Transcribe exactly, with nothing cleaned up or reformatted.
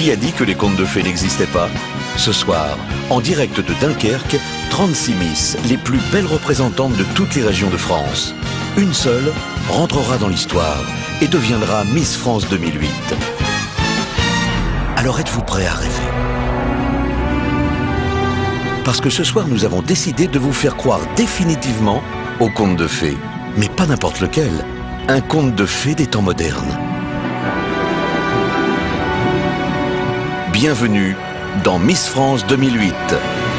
Qui a dit que les contes de fées n'existaient pas? Ce soir, en direct de Dunkerque, trente-six Miss, les plus belles représentantes de toutes les régions de France. Une seule rentrera dans l'histoire et deviendra Miss France deux mille huit. Alors êtes-vous prêts à rêver? Parce que ce soir, nous avons décidé de vous faire croire définitivement au conte de fées. Mais pas n'importe lequel. Un conte de fées des temps modernes. Bienvenue dans Miss France deux mille huit.